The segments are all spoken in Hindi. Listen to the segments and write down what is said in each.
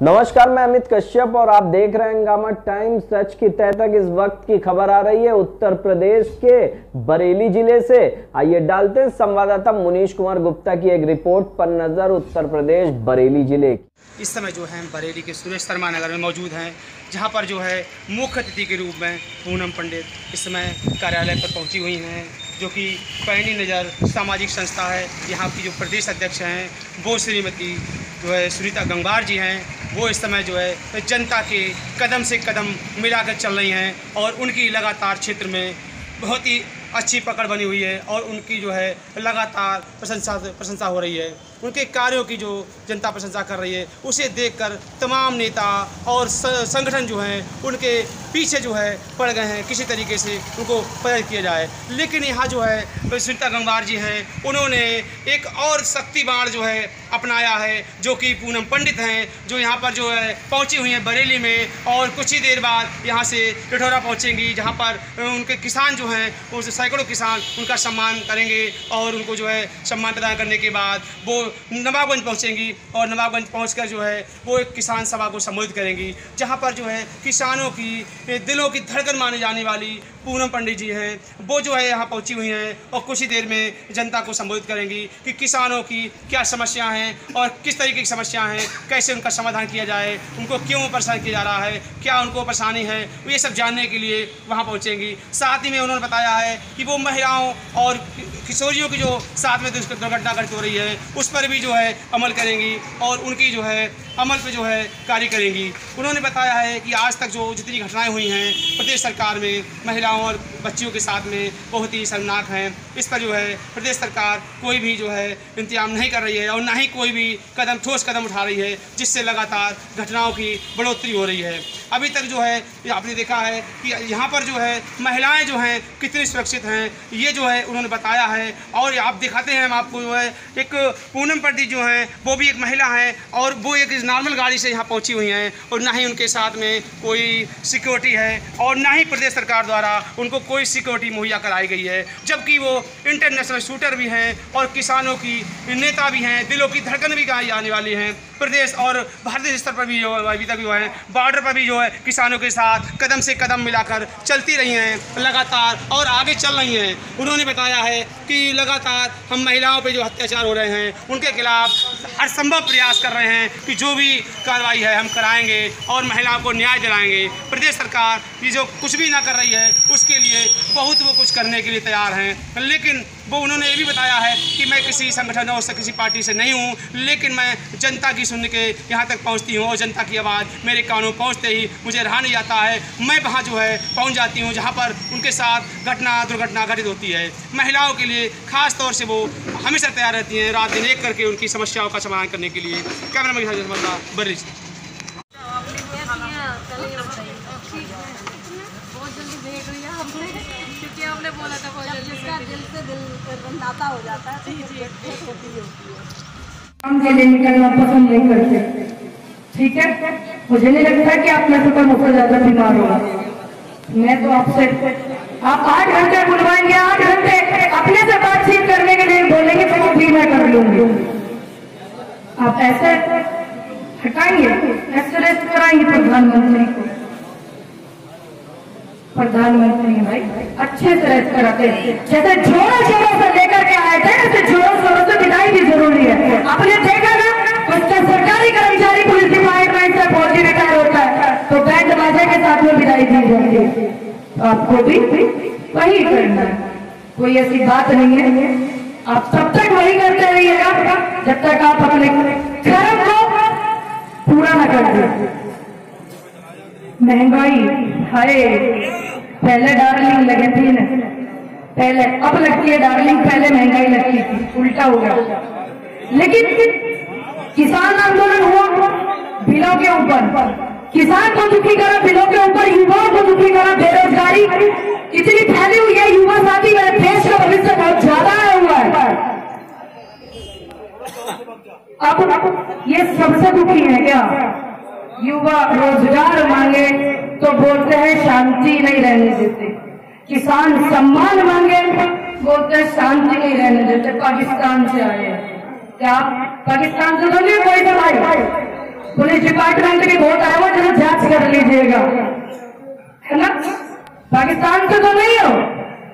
नमस्कार, मैं अमित कश्यप और आप देख रहे हैं हंगामा टाइम्स। सच की तह तक इस वक्त की खबर आ रही है उत्तर प्रदेश के बरेली जिले से। आइए डालते हैं संवाददाता मुनीश कुमार गुप्ता की एक रिपोर्ट पर नजर उत्तर प्रदेश बरेली जिले की। इस समय जो है बरेली के सुरेश शर्मा नगर में मौजूद हैं, जहां पर जो है मुख्य अतिथि के रूप में पूनम पंडित इस समय कार्यालय पर पहुंची हुई हैं, जो कि पैनी नज़र सामाजिक संस्था है। यहाँ की जो प्रदेश अध्यक्ष हैं वो श्रीमती जो है सुनीता गंगवार जी हैं, वो इस समय जो है जनता के कदम से कदम मिलाकर चल रही हैं और उनकी लगातार क्षेत्र में बहुत ही अच्छी पकड़ बनी हुई है और उनकी जो है लगातार प्रशंसा हो रही है। उनके कार्यों की जो जनता प्रशंसा कर रही है, उसे देखकर तमाम नेता और संगठन जो हैं उनके पीछे जो है पड़ गए हैं, किसी तरीके से उनको प्रेरित किया जाए। लेकिन यहाँ जो है सुनीता गंगवार जी हैं, उन्होंने एक और शक्ति बाण जो है अपनाया है, जो कि पूनम पंडित हैं, जो यहाँ पर जो है पहुँची हुई हैं बरेली में और कुछ ही देर बाद यहाँ से पिठौरा पहुँचेंगी, जहाँ पर उनके किसान जो हैं उनसे सैकड़ों किसान उनका सम्मान करेंगे और उनको जो है सम्मान प्रदान करने के बाद वो नवाबगंज पहुंचेंगी और नवाबगंज पहुंचकर जो है वो एक किसान सभा को संबोधित करेंगी, जहां पर जो है किसानों की दिलों की धड़कन मानी जाने वाली पूनम पंडित जी हैं, वो जो है यहाँ पहुंची हुई हैं और कुछ ही देर में जनता को संबोधित करेंगी कि किसानों की क्या समस्या हैं और किस तरीके की समस्या हैं, कैसे उनका समाधान किया जाए, उनको क्यों परेशान किया जा रहा है, क्या उनको परेशानी है, ये सब जानने के लिए वहाँ पहुँचेंगी। साथ ही में उन्होंने बताया है कि वो महिलाओं और किशोरियों की जो साथ में दुर्घटना घटित हो रही है उस पर भी जो है अमल करेंगी और उनकी जो है अमल पे जो है कार्य करेंगी। उन्होंने बताया है कि आज तक जो जितनी घटनाएं हुई हैं प्रदेश सरकार में महिलाओं और बच्चियों के साथ में बहुत ही शर्मनाक हैं। इस पर जो है प्रदेश सरकार कोई भी जो है इंतजाम नहीं कर रही है और ना ही कोई भी ठोस कदम उठा रही है, जिससे लगातार घटनाओं की बढ़ोतरी हो रही है। अभी तक जो है आपने देखा है कि यहाँ पर जो है महिलाएं जो हैं कितनी सुरक्षित हैं, ये जो है उन्होंने बताया है। और आप दिखाते हैं हम आपको जो है एक पूनम पंडित जो हैं वो भी एक महिला है और वो एक नॉर्मल गाड़ी से यहाँ पहुँची हुई हैं और ना ही उनके साथ में कोई सिक्योरिटी है और ना ही प्रदेश सरकार द्वारा उनको कोई सिक्योरिटी मुहैया कराई गई है, जबकि वो इंटरनेशनल शूटर भी हैं और किसानों की नेता भी हैं, दिलों की धड़कन भी कही जाने वाली हैं। प्रदेश और भारतीय स्तर पर भी जो अभी तक जो है बॉर्डर पर भी जो है किसानों के साथ कदम से कदम मिलाकर चलती रही हैं लगातार और आगे चल रही हैं। उन्होंने बताया है कि लगातार हम महिलाओं पे जो अत्याचार हो रहे हैं उनके खिलाफ हर संभव प्रयास कर रहे हैं कि जो भी कार्रवाई है हम कराएंगे और महिलाओं को न्याय दिलाएंगे। प्रदेश सरकार ये जो कुछ भी ना कर रही है उसके लिए बहुत वो कुछ करने के लिए तैयार हैं, लेकिन वो उन्होंने ये भी बताया है कि मैं किसी संगठन और किसी पार्टी से नहीं हूँ, लेकिन मैं जनता की सुन के यहाँ तक पहुँचती हूँ और जनता की आवाज़ मेरे कानों पहुँचते ही मुझे रहा नहीं जाता है, मैं वहाँ जो है पहुँच जाती हूँ जहाँ पर उनके साथ दुर्घटना घटित होती है। महिलाओं के लिए खास तौर से वो हमेशा तैयार रहती हैं रात दिन एक करके उनकी समस्याओं का समाधान करने के लिए। Camera man Bareilly. क्योंकि हमने बोला था जिसका दिल से दिल नाता हो जाता है। हम चले निकलना पसंद नहीं करते, ठीक है। मुझे नहीं लगता कि आप में से कोई मुझसे ज्यादा बीमार होगा। मैं तो आपसे आप 8 घंटे बुलवाएंगे, 8 घंटे अपने से बातचीत करने के लिए बोलेंगे तो भी मैं कर लूंगी। आप ऐसे हटाएंगे, ऐसे रेस्ट कराएंगे प्रधानमंत्री को। प्रधानमंत्री भाई अच्छे से रेस्ट कराते हैं, जैसे जोरों शोरों से लेकर के आए थे ऐसे जोरों शोरों से विदाई भी जरूरी है। आपने देखा ना कुछ सरकारी कर्मचारी पुलिस डिपार्टमेंट से फौजी रिटायर होता है तो बैंड बाजे के साथ में विदाई दी जाती है, तो आपको भी वही करना है। कोई ऐसी बात नहीं है, आप तब तक वही करते रहिएगा जब तक आप अपने कर्म को पूरा न कर दे। महंगाई हाय, पहले डार्लिंग लगे थी ना, पहले अब लगती है डार्लिंग, पहले महंगाई लगती थी, उल्टा हो गया। लेकिन किसान आंदोलन हुआ बिलों के ऊपर, किसान को दुखी करा बिलों के ऊपर, युवाओं को दुखी करा, बेरोजगारी इतनी फैली हुई है, युवा साथी मेरे देश का भविष्य बहुत ज्यादा आया हुआ है। अब ये सबसे दुखी है क्या? युवा रोजगार मांगे तो बोलते हैं शांति नहीं रहने देते, किसान सम्मान मांगे बोलते हैं शांति नहीं रहने देते। पाकिस्तान से आए, क्या पाकिस्तान से तो नहीं कोई सवाल, पुलिस डिपार्टमेंट की वोट आया हुआ, जरा जांच कर लीजिएगा, है ना? पाकिस्तान से तो नहीं हो।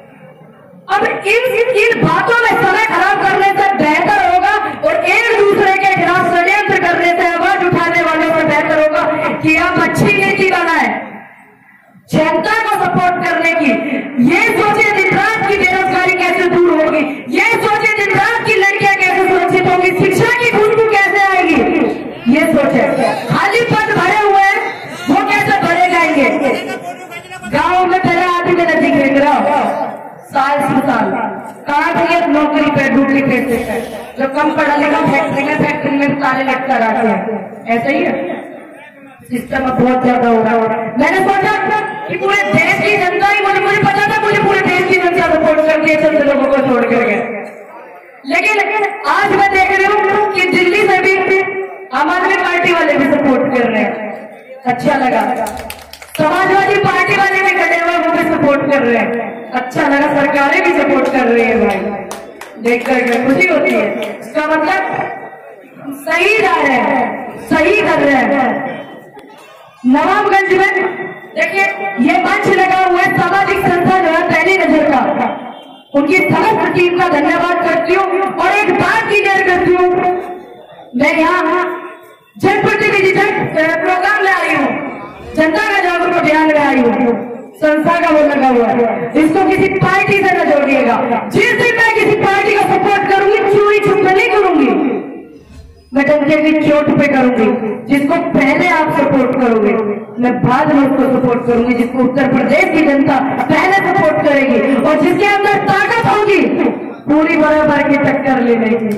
अब इन बातों में समय खराब करने से बेहतर होगा और एक दूसरे के खिलाफ षड्यंत्र करने से, आवाज उठाने वालों से बेहतर होगा कि आप अच्छी नीति बनाएं, जनता को सपोर्ट करने की। ये सोचे दिन रात की बेरोजगारी कैसे दूर होगी, ये सोचे दिन रात की लड़कियां कैसे सुरक्षित होगी, शिक्षा की खुशबू कैसे आएगी, ये सोचे। खाली पद भरे हुए हैं, वो कैसे भरे जाएंगे? गांव में पहले आदमी के नजदीक देख रहा हो, साल कहाँ थे नौकरी पे, डुप्लीकेट पे, जो कम पढ़ा लिखा फैक्ट्री में ताले लटका रखे हैं, ऐसे ही है सिस्टम अब बहुत ज्यादा हो रहा है। मैंने सोचा कि पूरे देश की जनता ही, मुझे पता था मुझे पूरे देश की जनता सपोर्ट करके चंद लोगों को छोड़ करके, लेकिन आज मैं देख रही हूँ कि दिल्ली से भी आम आदमी पार्टी वाले भी सपोर्ट कर रहे हैं। अच्छा लगा। समाजवादी पार्टी वाले भी खड़े हुए, वो भी सपोर्ट कर रहे हैं। अच्छा लगा। सरकारें भी सपोर्ट कर रही है भाई, देख करके खुशी होती है। इसका मतलब सही जा रहे हैं, सही कर रहे हैं। नवाबगंज में देखिए ये मंच लगा हुआ है, सामाजिक संस्था जो है पहली नजर का, उनकी समस्त टीम का धन्यवाद करती हूँ। और एक बात की क्लियर करती हूँ, मैं यहाँ जनप्रतिनिधि प्रोग्राम में आई हूँ, जनता का जागरूक अभियान में आई हूँ, संस्था का वो लगा हुआ है, इसको किसी पार्टी से न जोड़िएगा। जिस दिन मैं किसी पार्टी को सपोर्ट करूंगी, चोरी छुप नहीं करूंगी, मैं डंडे की चोट पे करूंगी। जिसको पहले आप सपोर्ट करोगे, मैं बाद में उसको सपोर्ट करूंगी। जिसको उत्तर प्रदेश की जनता पहले सपोर्ट करेगी और जिसके अंदर ताकत होगी पूरी बराबर की टक्कर लेने की,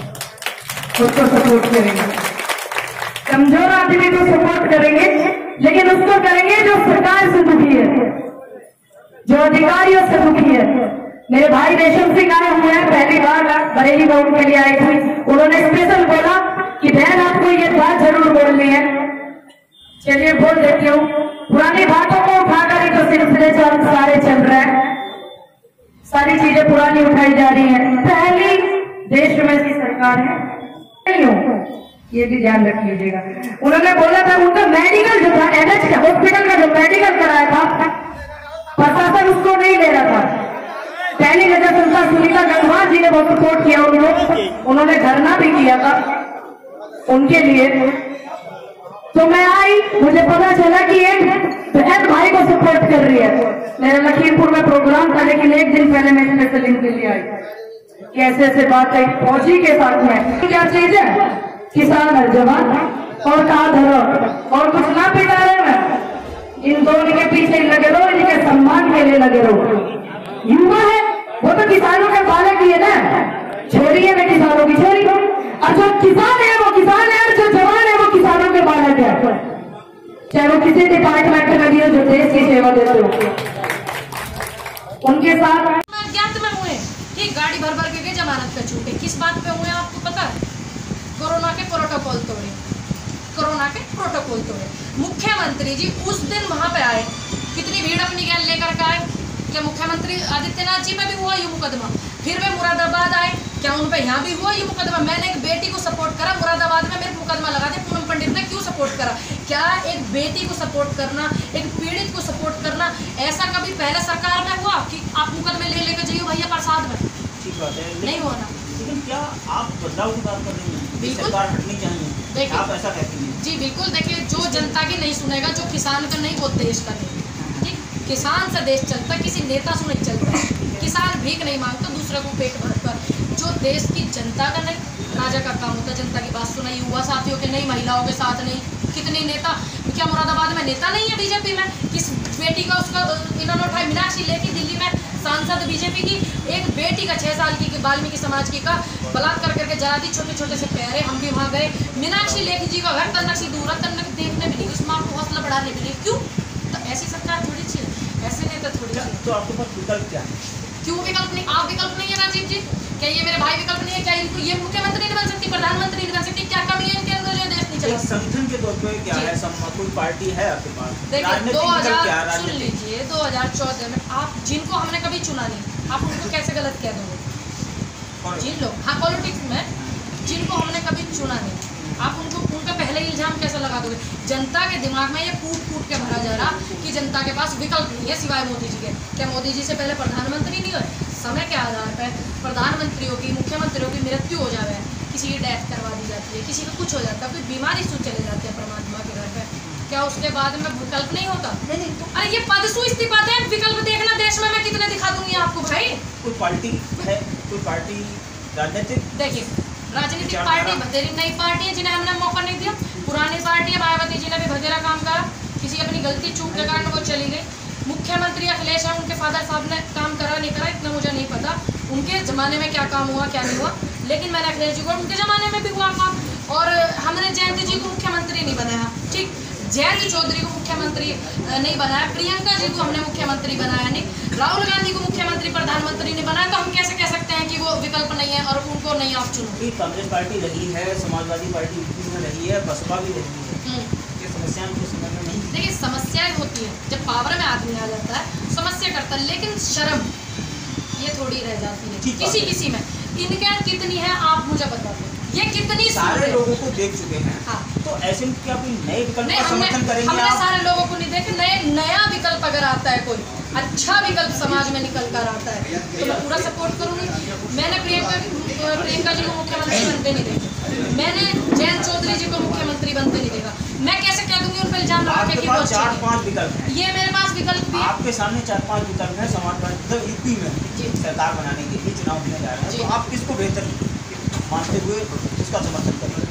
उसको सपोर्ट करेंगे। कमजोर आदमी को सपोर्ट करेंगे, लेकिन उसको करेंगे जो सरकार से दुखी है, जो अधिकारियों से दुखी है। मेरे भाई रेशम सिंह आए हुए हैं, पहली बार बरेली में उनके लिए आई थी। उन्होंने स्पेशल बोला कि बहन आपको ये बात जरूर बोलनी है। चलिए बोल देती हूँ। पुरानी बातों को उठाकर ही तो सिलसिले सारे चल रहे हैं, सारी चीजें पुरानी उठाई जा रही हैं। पहली देश में ऐसी सरकार है नहीं हो, ये भी ध्यान रख लीजिएगा। उन्होंने बोला था उनका मेडिकल जो था, एनएच का हॉस्पिटल का जो मेडिकल कराया था, प्रशासन उसको नहीं ले रहा था। पहली नजर संस्था सुनीता गंगवार जी ने बहुत सपोर्ट किया उनको, उन्होंने धरना भी किया था उनके लिए। तो मैं आई, मुझे पता चला कि एक बहन भाई को सपोर्ट कर रही है। मेरा लखीमपुर में प्रोग्राम था, लेकिन एक दिन पहले मैं स्पेशल इनके लिए आई। कैसे ऐसे बात है, फौजी के साथ में क्या चीज है, किसान है जवान और कहा धरो और कुछ ना पिटा रहे हैं। इन दोनों के पीछे लगे रहो, इनके सम्मान के लिए लगे रहो। युवा है वो तो किसानों के बालक ही है ना, छोरी है ना किसानों की छोरी, और जो किसान है वो किसान है, और जो जवान है वो किसानों के बालक है। चाहे वो किसी डिपार्टमेंट में भी हो जो देश की सेवा देते हो, उनके साथ ज्ञात में हुए कि गाड़ी भर भर के जमानत पे छूटे। किस बात पे हुए आपको पता है? कोरोना के प्रोटोकॉल तोड़े, कोरोना के प्रोटोकॉल तोड़े। मुख्यमंत्री जी उस दिन वहां पे आए, कितनी भीड़ अपनी गैल लेकर के आए। क्या मुख्यमंत्री आदित्यनाथ जी पे भी हुआ ये मुकदमा? फिर वे मुरादाबाद आए, क्या उन पे यहाँ भी हुआ ये मुकदमा? मैंने एक बेटी को सपोर्ट करा मुरादाबाद में, मेरे मुकदमा लगा दे। पूनम पंडित ने क्यों सपोर्ट करा? क्या एक बेटी को सपोर्ट करना, एक पीड़ित को सपोर्ट करना, ऐसा कभी पहले सरकार में हुआ कि आप मुकदमे ले लेकर जाइए भैया प्रसाद में? ठीक बात है, नहीं हुआ ना। लेकिन क्या आप बदलाव की बात कर रही हैं? बिल्कुल सरकार हटनी चाहिए, आप ऐसा कहती हैं? जी बिल्कुल। देखिए, जो जनता की नहीं सुनेगा, जो किसान का नहीं, वो देश का नहीं। ठीक, किसान से देश चलता, किसी नेता से नहीं चलता। किसान भीख नहीं मांगता दूसरे को पेट भर कर। जो देश की जनता का नहीं, राजा का काम होता जनता की बात सुना। युवा साथियों के नहीं, महिलाओं के साथ नहीं। कितने नेता, क्या मुरादाबाद में नेता नहीं है बीजेपी में? किस बेटी का उसका इन्होंने उठाई, मीनाक्षी लेखी दिल्ली में सांसद बीजेपी की, एक बेटी का 6 साल की वाल्मीकि समाज की का बलात्कार करके जला दी, छोटे छोटे से पैरे। हम भी वहाँ गए, मीनाक्षी लेखी जी का घर तन्नक से दूर है, तन्नक देखने भी नहीं, उस माँ को हौसला बढ़ाने भी नहीं। क्यों? तो ऐसी सरकार थोड़ी चाहिए, ऐसे नेता थोड़ी चाहिए। तो आपके पास विकल्प क्या है? क्यों विकल्प नहीं? आप विकल्प नहीं है राजीव जी? क्या ये मेरे भाई विकल्प नहीं है? क्या इनको ये मुख्यमंत्री नहीं बन सकती, प्रधानमंत्री नहीं बन सकती? क्या कमी है इनके अंदर जो देश नहीं चला? संगठन के तौर पे क्या है, कोई पार्टी है आपके पास? देखिए 2000 सुन लीजिए, 2014 में आप जिनको हमने कभी चुना नहीं, आप उनको कैसे गलत कह दोगे? जिन लोग, हाँ पॉलिटिक्स में जिनको हमने कभी चुना नहीं, आप उनका पहले इल्जाम कैसे लगा दोगे? जनता के दिमाग में ये कूट कूट के भरा जा रहा कि जनता के पास विकल्प नहीं है सिवाय मोदी जी के। क्या मोदी जी से पहले प्रधानमंत्री नहीं हुए? समय के आधार पर प्रधानमंत्रियों की, मुख्यमंत्रियों की मृत्यु हो जाए, किसी की डेथ करवा दी जाती है, किसी का कुछ हो जाता है, कोई बीमारी से चले जाते हैं परमात्मा के घर पे, क्या उसके बाद में विकल्प नहीं होता? नहीं तो अरे ये पदसू इस्तीफा है, विकल्प देखना देश में मैं कितने दिखा दूंगी आपको भाई। कोई पार्टी है, कोई पार्टी राजनीतिक, देखिए राजनीतिक पार्टी बतेरी नई पार्टी है जिन्हें हमने मौका नहीं दिया। पुरानी पार्टी है, मायावती जी ने भी बतेरा काम करा, किसी अपनी गलती चूक के कारण वो चली गई। मुख्यमंत्री अखिलेश है, उनके फादर साहब ने काम करा नहीं करा इतना मुझे नहीं पता, उनके ज़माने में क्या काम हुआ क्या नहीं हुआ, लेकिन मैंने अखिलेश जी को उनके ज़माने में भी हुआ काम। और हमने जयंत जी को मुख्यमंत्री नहीं बनाया, ठीक, जयंत चौधरी को मुख्यमंत्री नहीं बनाया, प्रियंका जी को हमने मुख्यमंत्री बनाया नहीं, राहुल गांधी को मुख्यमंत्री प्रधानमंत्री नहीं बनाया, तो हम कैसे कह सकते हैं कि वो विकल्प नहीं है और उनको नहीं आप चुनो? कांग्रेस पार्टी रही है, समाजवादी पार्टी यूपी में रही है, बसपा भी रही है, ये समस्या उनके समय में नहीं। देखिए समस्याएं होती हैं जब पावर में आदमी आ जाता है, समस्या करता है, लेकिन शर्म ये थोड़ी रह जाती है किसी किसी में। इनके कितनी है आप मुझे बता दो, ये कितनी सारे लोगों को देख चुके हैं। हाँ। तो ऐसे में क्या कोई नए विकल्प नहीं, का समर्थन करेंगे हमने आप? सारे लोगों को नहीं देखे, नया विकल्प अगर आता है, कोई अच्छा विकल्प समाज में निकल कर आता है तो मैं पूरा सपोर्ट करूंगी। मैंने प्रियंका जी को मुख्यमंत्री बनते नहीं देखा, मैंने जयंत चौधरी जी को मुख्यमंत्री बनते नहीं देखा, मैं कैसे कह दूंगी उन पर इल्जाम लगा के कि वो अच्छे 4-5 विकल्प हैं। ये मेरे पास विकल्प भी है। आपके सामने 4-5 विकल्प हैं समाजवादी यूपी में सरकार बनाने के लिए चुनाव होने जा रहे हैं, तो आप किसको बेहतर मानते हुए किसका समर्थन करेंगे?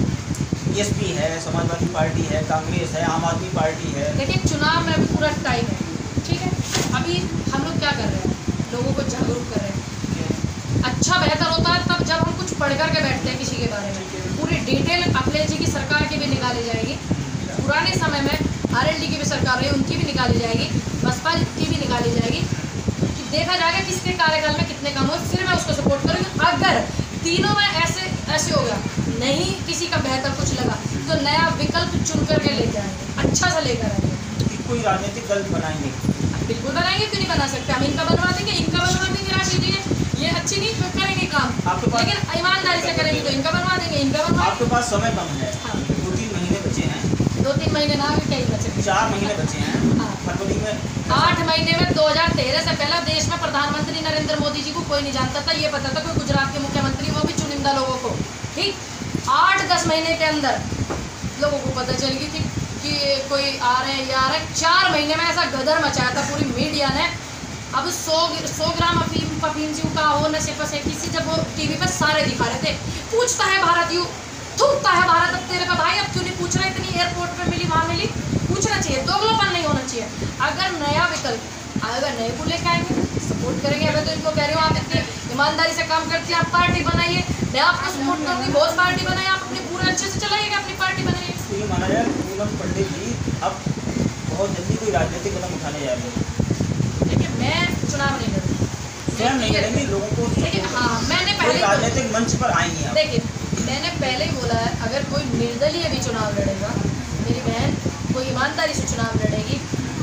बीएसपी है, समाजवादी पार्टी है, कांग्रेस है, आम आदमी पार्टी है। देखिए चुनाव में अभी पूरा टाइम है, ठीक है, अभी हम लोग क्या कर रहे हैं, लोगों को जागरूक कर रहे हैं। अच्छा बेहतर होता है तब जब हम कुछ पढ़ करके बैठते हैं किसी के बारे में, पूरी डिटेल अखिलेश जी की सरकार की भी निकाली जाएगी, पुराने समय में आरएलडी की भी सरकार रही उनकी भी निकाली जाएगी, बसपा की भी निकाली जाएगी, कि देखा जाएगा किसके कार्यकाल में कितने काम हुए, फिर मैं उसको सपोर्ट करूँगी। अगर तीनों में ऐसे हो गया, नहीं किसी का बेहतर कुछ लगा, तो नया विकल्प चुन करके ले जाएंगे, अच्छा सा लेकर आएंगे। कोई राजनीतिक दल बनाएंगे? बिल्कुल बनाएंगे, क्यों नहीं बना सकते, हम इनका बनवा देंगे, इनका बनवा देंगे, राशि दीजिए, ये अच्छी नहीं करेंगे काम, लेकिन ईमानदारी से करेंगे तो इनका बनवा देंगे, इनका बनवा। आपके पास समय कम है, हाँ। 2-3 महीने बचे हैं, 2-3 महीने ना भी कहीं बचे, 4 महीने बचे हैं। हाँ। फरवरी में 8 महीने में 2013 से पहले देश में प्रधानमंत्री नरेंद्र मोदी जी को कोई नहीं जानता था, ये पता था कोई गुजरात के मुख्यमंत्री, वो भी चुनिंदा लोगों को, ठीक। 8-10 महीने के अंदर लोगों को पता चल गई थी कि कोई आ रहे हैं, ये आ रहे हैं। 4 महीने में ऐसा गदर मचाया था पूरी मीडिया ने। अब 100 ग्राम अफीम जी का हो नशे पसे किसी, जब वो टीवी पर सारे दिखा रहे थे, पूछता है भारत यू, थूकता है भारत, अब तेरे का भाई अब क्यों नहीं पूछ रहा, इतनी एयरपोर्ट पे मिली वहाँ मिली, पूछना चाहिए, दोगलापन नहीं होना चाहिए। अगर नया विकल्प अगर नए को लेकर आएंगे सपोर्ट करेंगे। अगर तो इनको कह रहे हो आप इतनी ईमानदारी से काम करती हैं, आप पार्टी बनाइए, मैं आपको सपोर्ट करूँगी, बहुत पार्टी बनाइए, आप अपनी पूरे अच्छे से चलाइएगा, अपनी पार्टी बनाइए। तो ये माना जाए पूनम पंडित जी अब बहुत जल्दी कोई राजनीतिक कदम उठाने जा रहे हैं। देखिए मैं चुनाव नहीं लड़ूंगी, स्वयं नहीं लड़ेंगे, लोगों को देखिए हाँ मैंने कोई पहले राजनीतिक मंच पर आएंगे आप। देखिए मैंने पहले ही बोला है, अगर कोई निर्दलीय भी चुनाव लड़ेगा, मेरी बहन कोई ईमानदारी से चुनाव लड़ेगी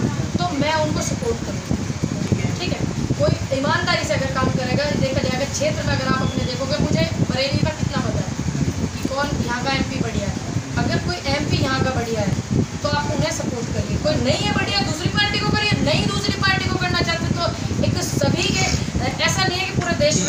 तो मैं उनको सपोर्ट करूँगी, ठीक है। कोई ईमानदारी से अगर काम करेगा, देखा जाएगा क्षेत्र में, अगर आप अपने देखोगे, मुझे बरेली का कितना पता है कि कौन यहाँ का एमपी बढ़िया है, अगर कोई एमपी यहाँ का बढ़िया है तो आप उन्हें सपोर्ट करिए, कोई नहीं है बढ़िया दूसरी पार्टी को करिए, नहीं दूसरी पार्टी को करना चाहते तो एक सभी के, ऐसा नहीं है कि पूरे देश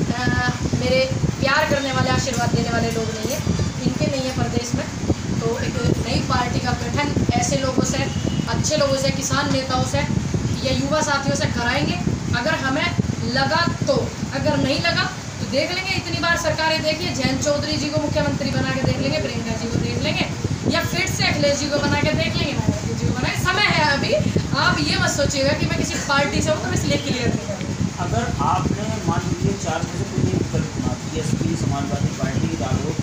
में मेरे प्यार करने वाले आशीर्वाद देने वाले लोग नहीं है, इनके नहीं है प्रदेश में, तो एक नई पार्टी का गठन ऐसे लोगों से, अच्छे लोगों से, किसान नेताओं से या युवा साथियों से कराएंगे। अगर हमें लगा तो, अगर नहीं लगा तो देख लेंगे, इतनी बार सरकारें देखिए, जयंत चौधरी जी को मुख्यमंत्री बना के देख लेंगे, प्रियंका जी को देख लेंगे, या फिर से अखिलेश जी को बना के देख लेंगे, मायावती जी को बना के, समय है अभी। आप ये मत सोचिएगा कि मैं किसी पार्टी से हूँ तो मैं इसलिए क्लियर नहीं करूँ। अगर आपने मान लीजिए 4 में से कोई एक विकल्प चुना, बीएसपी, समाजवादी पार्टी, रालोद,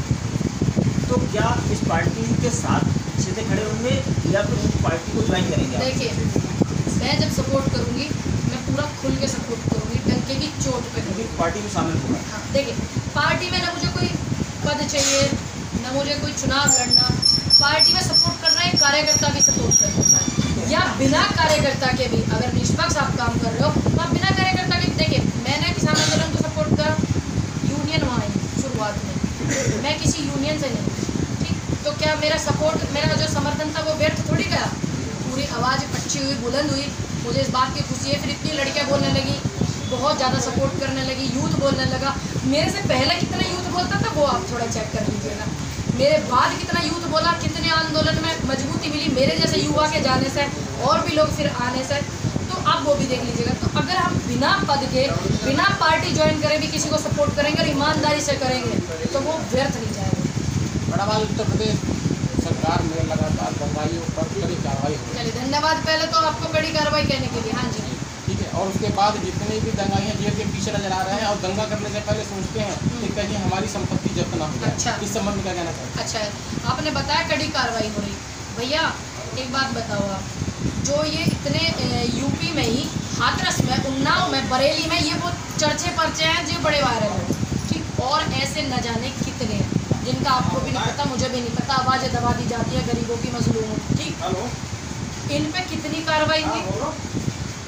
तो क्या इस पार्टी के साथ सीधे खड़े होंगे या फिर उस पार्टी को ज्वाइन करेंगे? देखिए मैं जब सपोर्ट करूँगी मैं पूरा खुल के सपोर्ट करूँगी, डंके की चोट पे करूँगी, पार्टी में शामिल होगा। हाँ देखिए पार्टी में ना मुझे कोई पद चाहिए, ना मुझे कोई चुनाव लड़ना, पार्टी में सपोर्ट करना है, कार्यकर्ता भी सपोर्ट कर सकता है, या बिना कार्यकर्ता के भी अगर निष्पक्ष आप काम कर रहे हो तो आप बिना कार्यकर्ता के, देखिए मैंने किसान आंदोलन को सपोर्ट करा, यूनियन वहाँ आई शुरुआत में, मैं किसी यूनियन से नहीं, तो क्या मेरा सपोर्ट, मेरा जो समर्थन था वो व्यर्थ थोड़ी गया। पूरी आवाज़ अच्छी हुई, बुलंद हुई, मुझे इस बात की खुशी है। फिर इतनी लड़कियां बोलने लगी, बहुत ज़्यादा सपोर्ट करने लगी, यूथ बोलने लगा। मेरे से पहले कितना यूथ बोलता था वो आप थोड़ा चेक कर लीजिएगा, मेरे बाद कितना यूथ बोला, कितने आंदोलन में मजबूती मिली मेरे जैसे युवा के जाने से और भी लोग फिर आने से, तो आप वो भी देख लीजिएगा। तो अगर हम बिना पद के, बिना पार्टी ज्वाइन करे भी किसी को सपोर्ट करेंगे और ईमानदारी से करेंगे तो वो व्यर्थ नहीं जाएगा। बड़ा बात उत्तर प्रदेश सरकार में लगातार दंगाइयों पर कड़ी कार्रवाई हो। चलिए धन्यवाद पहले तो आपको कड़ी कार्रवाई कहने के लिए। हाँ जी ठीक है, और उसके बाद जितने भी दंगाइयाँ जेल के पीछे नजर आ रहे हैं और दंगा करने से पहले सोचते हैं कि कहीं हमारी संपत्ति जब्त ना हो जाए। अच्छा। इस संबंध में क्या कहना चाहिए? अच्छा, आपने बताया कड़ी कार्रवाई हो रही, भैया एक बात बताओ आप, जो ये इतने यूपी में ही हाथरस में, उन्नाव में, बरेली में ये वो चर्चे पर्चे हैं जो बड़े वायरल हैं, ठीक, और ऐसे न जाने कितने हैं जिनका आपको भी नहीं पता, मुझे भी नहीं पता। आवाज़ें दबा दी जाती है गरीबों की, मजलूमों की, ठीक। इन पे कितनी कार्रवाई हुई,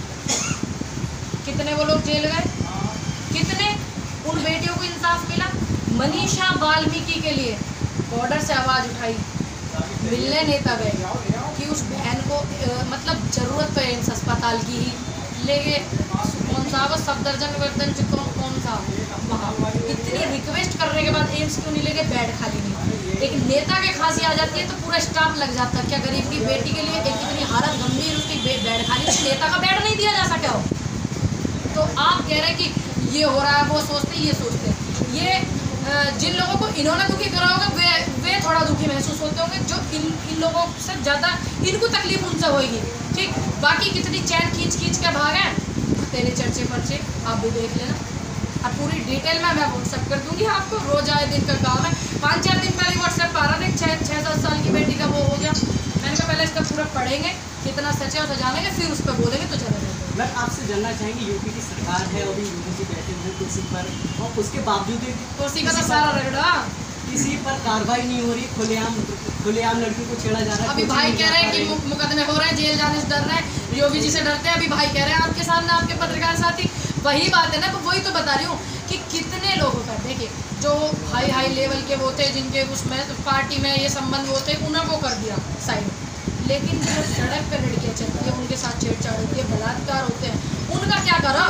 कितने वो लोग जेल गए, कितने उन बेटियों को इंसाफ मिला। मनीषा वाल्मीकि के लिए बॉर्डर से आवाज़ उठाई, मिलने नेता गए कि उस बहन को मतलब ज़रूरत तो एम्स अस्पताल की ही, लेके कौन सा वो सफदरजंग वर्दन कौन सा वहाँ, इतनी रिक्वेस्ट करने के बाद एम्स क्यों नहीं लेके, बेड खाली नहीं। एक नेता के खांसी आ जाती है तो पूरा स्टाफ लग जाता है। क्या गरीब की बेटी के लिए एक इतनी हालत गंभीर, उसकी बेड खाली, तो नेता का बेड नहीं दिया जा सका हो। तो आप कह रहे हैं कि ये हो रहा है, वो सोचते, ये सोचते, ये जिन लोगों को इन्होंने दुखी करा होगा वे थोड़ा दुखी महसूस होते होंगे, जो इन लोगों से ज़्यादा इनको तकलीफ उनसे होगी, ठीक। बाकी कितनी चैन खींच के भागे तेरे चर्चे पर्चे आप भी देख लेना। अब पूरी डिटेल में मैं व्हाट्सएप कर दूंगी आपको, रोज आए दिन का काम है। 5-4 दिन पहले व्हाट्सएप आ रहा था, 6-7 साल की बेटी का वो हो गया। मैंने कहा पहले इसका पूरा पढ़ेंगे, कितना सच है उसे जानेंगे, फिर उस पर बोलेंगे तो चला जाएगा। मैं आपसे जानना चाहेंगे, यूपी की सरकार है अभी यूपी बैठे हुए कुर्सी पर, और उसके बावजूद कुर्सी का तो सारा रगड़ा, किसी पर कार्रवाई नहीं हो रही, खुलेआम लड़की को छेड़ा जा रहा है। अभी भाई कह रहे हैं कि मुकदमे हो रहे हैं, जेल जाने से डर रहे हैं, योगी जी से डरते हैं। अभी भाई कह रहे हैं आपके सामने, आपके पत्रकार साथी, वही बात है ना, तो वही तो बता रही हूँ कि कितने लोगों का, देखिए जो हाई लेवल के वो थे, जिनके उसमें पार्टी में ये संबंध होते, उन्हें वो कर दिया साइड, लेकिन जो सड़क पर लड़कियाँ चलती है, उनके साथ छेड़छाड़ होती है, बलात्कार होते हैं, उनका क्या करा,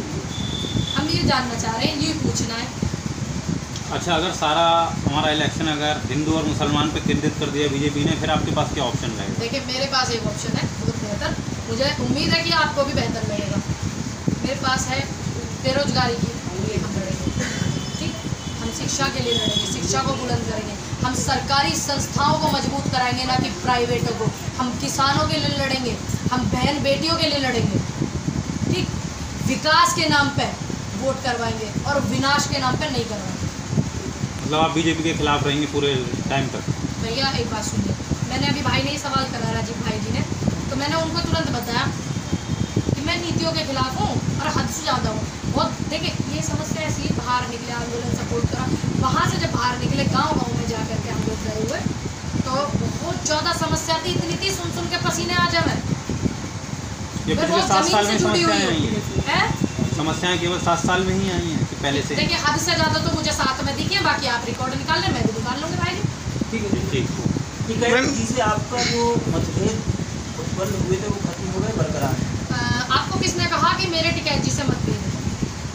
हम ये जानना चाह रहे हैं, ये पूछना है। अच्छा, अगर सारा हमारा इलेक्शन अगर हिंदू और मुसलमान पे केंद्रित कर दिया बीजेपी ने, फिर आपके पास क्या ऑप्शन रहेगा? देखिए मेरे पास एक ऑप्शन है बहुत बेहतर, मुझे उम्मीद है कि आपको भी बेहतर लगेगा। मेरे पास है बेरोजगारी की, हम लड़ेंगे, ठीक। हम शिक्षा के लिए लड़ेंगे, शिक्षा को बुलंद करेंगे, हम सरकारी संस्थाओं को मजबूत कराएंगे, ना कि प्राइवेटों को। हम किसानों के लिए लड़ेंगे, हम बहन बेटियों के लिए लड़ेंगे, ठीक। विकास के नाम पे वोट करवाएंगे और विनाश के नाम पे नहीं करवाएंगे। मतलब आप बीजेपी के खिलाफ रहेंगे पूरे टाइम तक? भैया एक बात सुनिए, मैंने अभी भाई ने ही सवाल करा, राजीव भाई जी ने, तो मैंने उनको तुरंत बताया कि मैं नीतियों के खिलाफ हूँ और हद से ज़्यादा हूँ बहुत। देखिए ये समस्या ऐसी, बाहर निकले, आंदोलन सपोर्ट करा, वहाँ से जब बाहर निकले, गाँव में जा करके हम लोग गए हुए, तो बहुत ज़्यादा समस्या थी, इतनी थी, सुन के पसीने आ जाए। ये पिछले 7 साल में समस्याएं आई हैं, समस्याएं केवल 7 साल में ही आई हैं कि पहले से? देखिए हद से ज़्यादा तो मुझे साथ में दिखी है, बाकी आप रिकॉर्ड निकाल लें, मैं भी निकाल लूँगी भाई जी। ठीक है, ठीक है। जिससे आपका जो मतभेद उत्पन्न हुए थे वो खत्म हो गए, बरकरार है? आपको किसने कहा कि मेरे टिकैत जी से मतभेद है?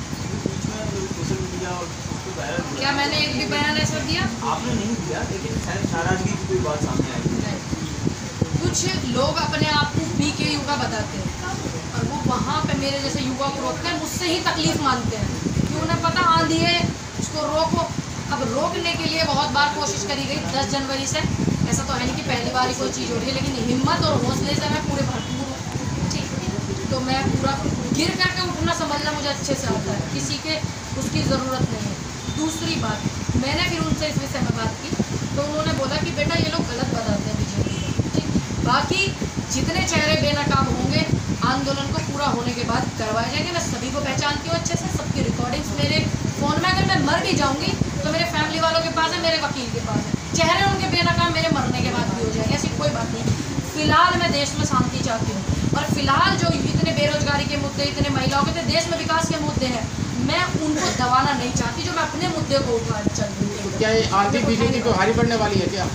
सोशल मीडिया और क्या मैंने एक भी बयान ऐसा दिया? आपने नहीं दिया, लेकिन शायद नाराजगी की कोई बात सामने आई। कुछ लोग अपने आप को पीके युवा बताते हैं और वो वहाँ पे मेरे जैसे युवा को रोकते हैं, मुझसे ही तकलीफ मानते हैं कि उन्हें पता आंधी है, उसको रोको। अब रोकने के लिए बहुत बार कोशिश करी गई 10 जनवरी से, ऐसा तो है नहीं कि पहली बार ही कोई चीज़ हो रही है, लेकिन हिम्मत और हौसले से मैं पूरे भरपूर हूँ, ठीक। तो मैं पूरा गिर करके उठना संभलना मुझे अच्छे से आता है, किसी के उसकी ज़रूरत नहीं है। दूसरी बात, मैंने फिर उनसे इस विषय में बात की तो उन्होंने बोला कि बेटा ये लोग गलत बताते हैं बीजेपी, ठीक। बाकी जितने चेहरे बेनकाब होंगे आंदोलन को पूरा होने के बाद करवाए जाएंगे। मैं सभी को पहचानती हूँ अच्छे से, सबकी रिकॉर्डिंग्स मेरे फ़ोन में, अगर मैं मर भी जाऊँगी तो मेरे फैमिली वालों के पास है, मेरे वकील के पास है, चेहरे उनके बेनकाब मेरे मरने के बाद भी हो जाएंगे, ऐसी कोई बात नहीं। फिलहाल मैं देश में शांति चाहती हूँ और फिलहाल जो इतने बेरोजगारी के मुद्दे, इतने महिलाओं के, देश में विकास के मुद्दे हैं, मैं उनको दबाना नहीं चाहती, जो मैं अपने मुद्दे को उठा चल रही हूँ। क्या ये आर्थिक बीजेपी को भारी पड़ने वाली है क्या? ये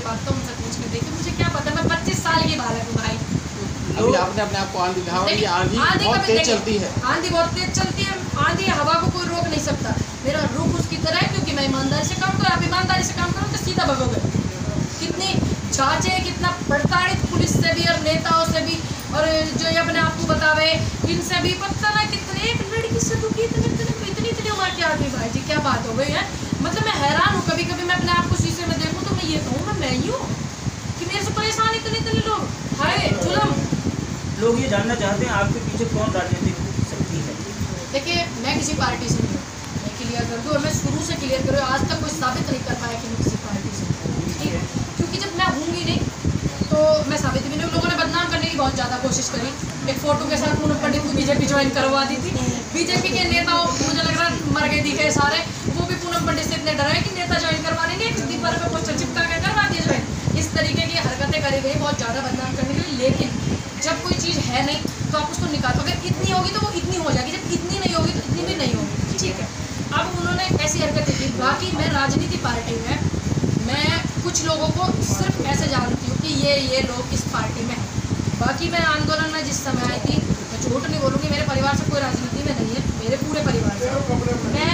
बात उनसे पूछ के देखिए, मुझे क्या पता, मैं 25 साल की बालक हूँ भाई। अभी आपने अपने आप को आंधी दिखा, और ये आंधी बहुत तेज चलती है। आंधी बहुत तेज चलती है, आंधी हवा को कोई रोक नहीं सकता। मेरा रुख उसकी तरह है, क्योंकि मैं ईमानदारी से काम करूँ, आप ईमानदारी से काम करो तो सीधा भगोगे। कितनी जांचें, कितना प्रताड़ित पुलिस से भी और नेताओं से भी, और जो ये अपने आप को बतावे इनसे भी, पता ना कितने, एक लड़की से दुखी इतनी उम्र के आदमी, भाई जी क्या बात हो गई है। मतलब मैं हैरान हूँ, कभी कभी मैं अपने आप को शीशे में देखूँ तो मैं ये कहूँ मैं ही हूँ कि मेरे से परेशान इतने लोग, हाय जुल्म। लोग ये जानना चाहते हैं आपके पीछे कौन राजनीतिक शक्ति है। देखिए मैं किसी पार्टी से नहीं हूँ, मैं क्लियर कर दूँ, और मैं शुरू से क्लियर करूँ, आज तक कोई साबित नहीं कर पाया कि मैं किसी पार्टी से हूँ, ठीक है। क्योंकि जब मैं हूँगी नहीं तो मैं साबित भी नहीं। लोगों ने बदनाम करने की बहुत ज़्यादा कोशिश करी, एक फोटो के साथ पूनम पंडित को बीजेपी ज्वाइन करवा दी थी। बीजेपी के नेताओं, मुझे लग रहा है मर गए दिखे सारे, वो भी पूनम पंडित से इतने डरे कि नेता ज्वाइन करवा देंगे, एक दीवार पे पोस्टर चिपका के करवा दिए ज्वाइन। इस तरीके की हरकतें करी गई बहुत ज़्यादा बदनाम करने के लिए। लेकिन जब कोई चीज़ है नहीं तो आप उसको निकालो, अगर इतनी होगी तो वो इतनी हो जाएगी, जब इतनी नहीं होगी तो इतनी भी नहीं होगी, ठीक है। अब उन्होंने ऐसी हरकतें की। बाकी मैं राजनीति पार्टी में मैं कुछ लोगों को सिर्फ ऐसे जानती हूँ कि ये लोग इस पार्टी में हैं। बाकी मैं आंदोलन में जिस समय आई थी, मैं झूठ नहीं बोलूँगी, मेरे परिवार से कोई राजनीति में नहीं है, मेरे पूरे परिवार से। मैं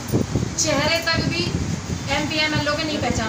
चेहरे तक भी MP MLO के नहीं पहचान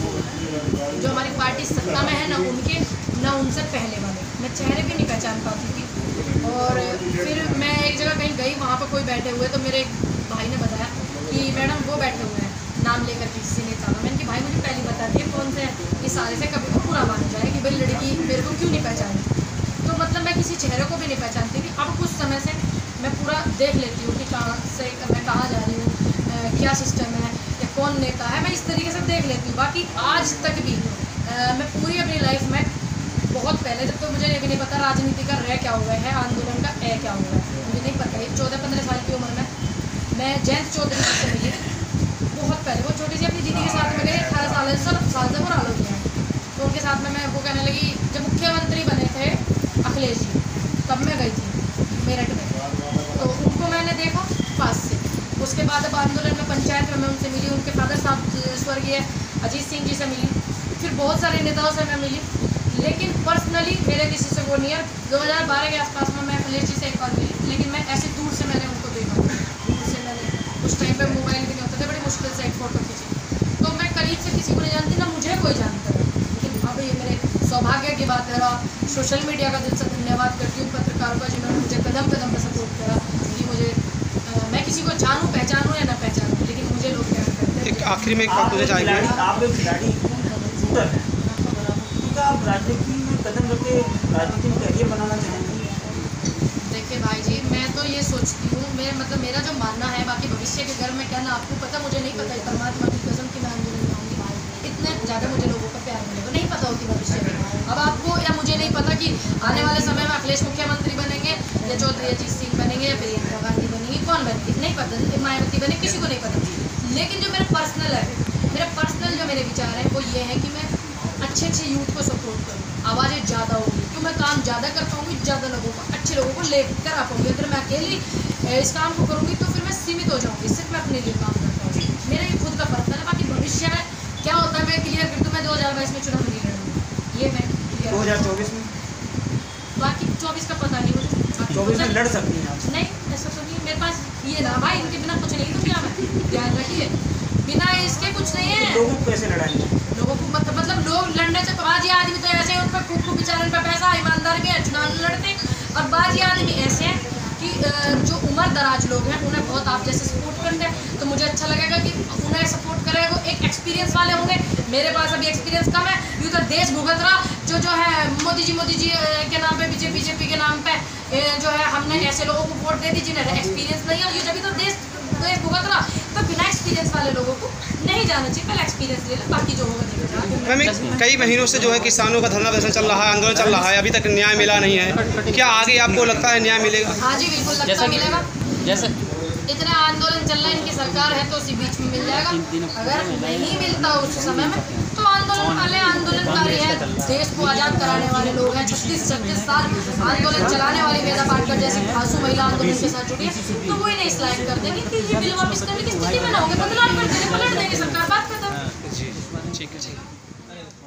पाई, जो हमारी पार्टी सत्ता में है, ना उनके ना उनसे पहले वाले, मैं चेहरे भी नहीं पहचान पाती थी। और फिर मैं एक जगह कहीं गई, वहाँ पर कोई बैठे हुए, तो मेरे भाई ने बताया कि मैडम वो बैठे हुए हैं, नाम लेकर किसी नेता में। मैंने कि भाई मुझे पहले बता दिए कौन से हैं, इस सारे से कभी को पूरा माना जाए कि भाई लड़की मेरे को क्यों नहीं पहचानी। तो मतलब मैं किसी चेहरे को भी नहीं पहचानती थी। अब कुछ समय से मैं पूरा देख लेती हूँ कि कहाँ से मैं कहाँ जा रही हूँ, क्या सिस्टम है, या कौन नेता है, मैं इस तरीके से देख लेती हूँ। बाकी आज तक भी मैं पूरी अपनी लाइफ में, बहुत पहले जब तो मुझे ये भी नहीं पता राजनीति का रह क्या हुआ है, आंदोलन का ए क्या हुआ है, मुझे नहीं पता है। 14-15 साल की उम्र में मैं जयंत चौधरी से मिली, बहुत पहले, वो छोटी सी अपनी दीदी के साथ में गई, 18 साल से वो आलोक है, तो उनके साथ में मैं वो कहने लगी, जब मुख्यमंत्री बने थे अखिलेश जी, तब मैं गई थी मेरठ में, तो उनको मैंने देखा पास से। उसके बाद अब आंदोलन में पंचायत में मैं उनसे मिली, उनके फादर साहब स्वर्गीय अजीत सिंह जी से मिली, फिर बहुत सारे नेताओं से मैं मिली, लेकिन पर्सनली मेरे किसी से वो नहीं है। 2012 के आसपास में मैं अखिलेश जी से एक बार मिली, लेकिन मैं ऐसे दूर से मैंने उनको देखा, दूर से मैंने, उस टाइम पे मोबाइल भी नहीं होता था, बड़ी मुश्किल से एक फ़ोटो खींची, तो मैं करीब से किसी को नहीं जानती, ना मुझे कोई जानता है। लेकिन अब ये मेरे सौभाग्य की बात है, और सोशल मीडिया का दिल से धन्यवाद करती हूँ पत्रकारों का, जिन्होंने मुझे कदम कदम पर सपोर्ट करा कि मुझे मैं किसी को जानूँ, पहचानूँ या ना पहचानूँ, लेकिन मुझे लोग प्यार करते हैं। एक आखिरी में एक बात मुझे चाहिए, आप एक खिलाड़ी शूटर हैं, क्या आप राजनीति में कदम रख के राजनीति में करियर बनाना चाहेंगे? देखिए भाई जी, मैं तो ये सोचती हूँ, मैं मतलब मेरा जो मानना है, बाकी भविष्य के घर में क्या ना आपको पता, मुझे नहीं पता, परमात्मा की कसम की मैं आंदोलन में आऊँगी भाई, इतने ज़्यादा मुझे लोगों का प्यार मिलेगा, नहीं पता होती भविष्य में। अब आपको या मुझे नहीं पता कि आने वाले समय में अखिलेश मुख्यमंत्री बनेंगे, या चौधरी अजीत सिंह बनेंगे, या प्रियंका गांधी बनेंगी, कौन बनेगी नहीं पता, मायावती बने, किसी को नहीं पता। लेकिन जो मेरा पर्सनल जो मेरे विचार हैं वो ये है कि मैं अच्छे यूथ को सपोर्ट करूँ, आवाज़ें ज़्यादा होगी तो मैं काम ज़्यादा कर पाऊँगी, ज़्यादा लोगों को, अच्छे लोगों को ले कर आ पाऊँगी। अगर मैं अकेली इस काम को करूँगी तो फिर मैं सीमित हो जाऊँगी, सिर्फ मैं अपने लिए काम कर पाऊँगी, मेरा ये खुद का पर्सनल है। बाकी भविष्य में क्या होता है मैं क्लियर कर दूँ, मैं 2022 में चुनाव नहीं लड़ूँगी, ये मैं 2024 में, बाकी 24 का पता नहीं मुझे, 24 में लड़ सकती हैं आप? नहीं ऐसा तो नहीं, मेरे पास ये ना भाई, इनके बिना कुछ नहीं दुनिया में, ध्यान रखिए, बिना इसके कुछ नहीं है। लोगों को कैसे लड़ाएंगे? लोगों को मतलब लोग लड़ने से, बाजी आदमी तो ऐसे हैं, उन पर खूब बेचारे पे पैसा, ईमानदार भी है, चुनाव लड़ते, और बाजी आदमी ऐसे हैं कि जो उम्र दराज लोग हैं उन्हें बहुत आप जैसे सपोर्ट करते हैं, तो मुझे अच्छा लगेगा कि उन्हें सपोर्ट करें, वो एक एक्सपीरियंस वाले होंगे। मेरे पास अभी एक्सपीरियंस कम है, यूँ तो देश भुगत रहा, जो है मोदी जी के नाम पे, बीजेपी के नाम पे जो है हमने ऐसे लोगों को वोट दे दी जिन्हें एक्सपीरियंस नहीं है, ये जब तो देश भुगत रहा, तो बिना एक्सपीरियंस वाले लोगों को नहीं जाना चाहिए, पहले एक्सपीरियंस ले लें, बाकी जो होगा। मैम कई महीनों से जो है किसानों का धरना प्रदर्शन चल रहा है, आंदोलन चल रहा है, अभी तक न्याय मिला नहीं है, क्या आगे आपको लगता है न्याय मिलेगा? हाँ जी बिल्कुल लगता मिलेगा, जैसे इतने आंदोलन चल रहे हैं, इनकी सरकार है तो उसी बीच में मिल जाएगा, अगर नहीं मिलता उस समय में तो आंदोलन वाले आंदोलनकारी हैं, देश को आज़ाद कराने वाले लोग हैं, 36 साल आंदोलन चलाने वाली मेधा पाटकर जैसी खासू महिला आंदोलन के साथ जुड़ी है, तो वो इन्हें स्लाइड कर देंगे कि ये बिल वापस करने की स्थिति में ना होंगे, बदलाव कर देंगे, पलट देंगे सरकार, बात खत्म। जी ठीक है।